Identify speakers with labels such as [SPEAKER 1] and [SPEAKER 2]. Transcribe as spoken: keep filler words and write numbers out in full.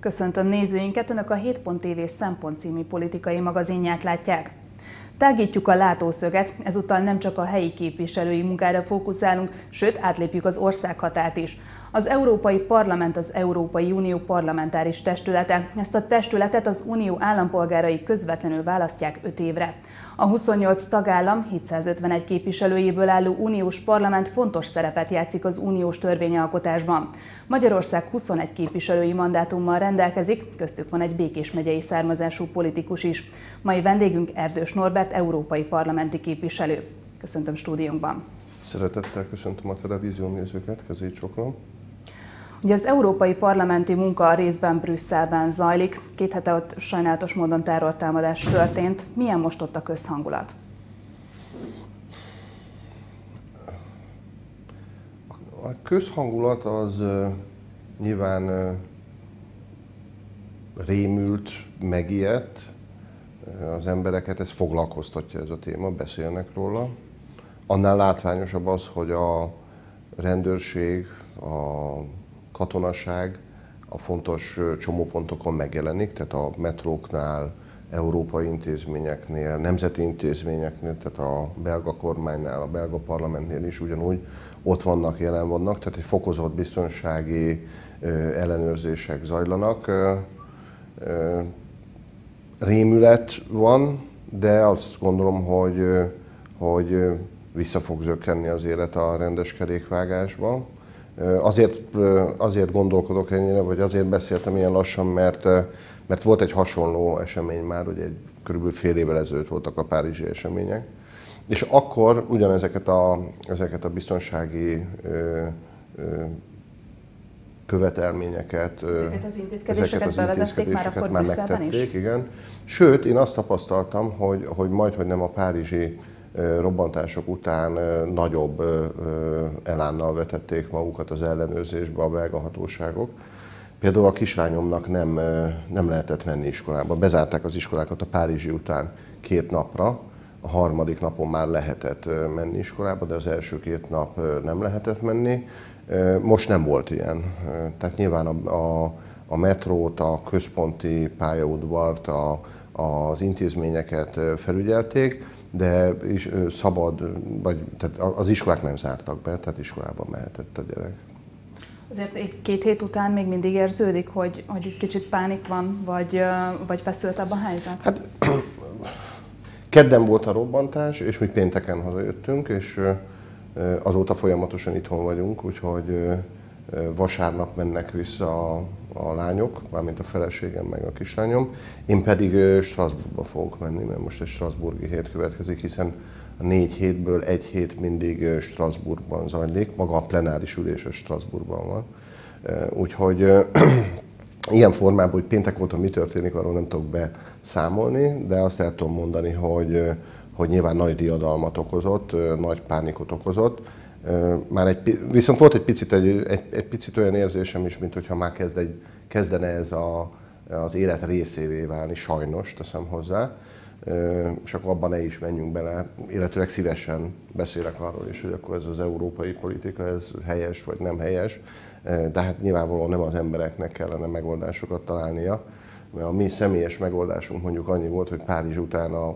[SPEAKER 1] Köszöntöm nézőinket, Önök a hét pont té vé Szempont című politikai magazinját látják. Tágítjuk a látószöget, ezúttal nem csak a helyi képviselői munkára fókuszálunk, sőt átlépjük az országhatárt is. Az Európai Parlament az Európai Unió parlamentáris testülete. Ezt a testületet az Unió állampolgárai közvetlenül választják öt évre. A huszonnyolc tagállam hétszázötvenegy képviselőjéből álló uniós parlament fontos szerepet játszik az uniós törvényalkotásban. Magyarország huszonegy képviselői mandátummal rendelkezik, köztük van egy Békés megyei származású politikus is. Mai vendégünk Erdős Norbert, európai parlamenti képviselő. Köszöntöm stúdiónkban.
[SPEAKER 2] Szeretettel köszöntöm a televízió nézőket, kezét csokolom.
[SPEAKER 1] Ugye az európai parlamenti munka a részben Brüsszelben zajlik. Két hete ott sajnálatos módon terrortámadás történt. Milyen most ott a közhangulat?
[SPEAKER 2] A közhangulat az uh, nyilván uh, rémült, megijedt. Az embereket ez foglalkoztatja, ez a téma, beszélnek róla. Annál látványosabb az, hogy a rendőrség, a katonaság a fontos csomópontokon megjelenik, tehát a metróknál, európai intézményeknél, nemzeti intézményeknél, tehát a belga kormánynál, a belga parlamentnél is ugyanúgy ott vannak, jelen vannak, tehát egy fokozott biztonsági ellenőrzések zajlanak. Rémület van, de azt gondolom, hogy, hogy vissza fog zökkenni az élet a rendes kerékvágásba. Azért, azért gondolkodok ennyire, vagy azért beszéltem ilyen lassan, mert, mert volt egy hasonló esemény már, ugye egy, körülbelül fél évvel ezelőtt voltak a párizsi események, és akkor ugyanezeket a, ezeket a biztonsági ö, ö, követelményeket,
[SPEAKER 1] ezeket az intézkedéseket, ezeket az bevezették már akkor
[SPEAKER 2] már megtették, igen. Sőt, én azt tapasztaltam, hogy, hogy majd, hogy nem a párizsi robbantások után nagyobb elánnal vetették magukat az ellenőrzésbe a belga hatóságok. Például a kislányomnak nem, nem lehetett menni iskolába. Bezárták az iskolákat a párizsi után két napra. A harmadik napon már lehetett menni iskolába, de az első két nap nem lehetett menni. Most nem volt ilyen. Tehát nyilván a, a, a metrót, a központi pályaudvart, a, az intézményeket felügyelték, de is szabad, vagy tehát az iskolák nem zártak be, tehát iskolába mehetett a gyerek.
[SPEAKER 1] Azért egy két hét után még mindig érződik, hogy, hogy egy kicsit pánik van, vagy, vagy feszültebb a helyzet?
[SPEAKER 2] Hát, kedden volt a robbantás, és mi pénteken hazajöttünk, és azóta folyamatosan itthon vagyunk, úgyhogy vasárnap mennek vissza a, a lányok, mármint a feleségem meg a kislányom. Én pedig Strasbourgba fogok menni, mert most egy strasbourgi hét következik, hiszen a négy hétből egy hét mindig Strasbourgban zajlik, maga a plenáris ülés a Strasbourgban van. Úgyhogy ilyen formában, hogy péntek óta mi történik, arról nem tudok beszámolni, de azt el tudom mondani, hogy, hogy nyilván nagy diadalmat okozott, nagy pánikot okozott. Már egy, viszont volt egy picit, egy, egy, egy picit olyan érzésem is, mint hogyha már kezd egy, kezdene ez a, az élet részévé válni, sajnos teszem hozzá, és akkor abban ne is menjünk bele, illetőleg szívesen beszélek arról is, hogy akkor ez az európai politika, ez helyes vagy nem helyes, de hát nyilvánvalóan nem az embereknek kellene megoldásokat találnia, mert a mi személyes megoldásunk mondjuk annyi volt, hogy Párizs után a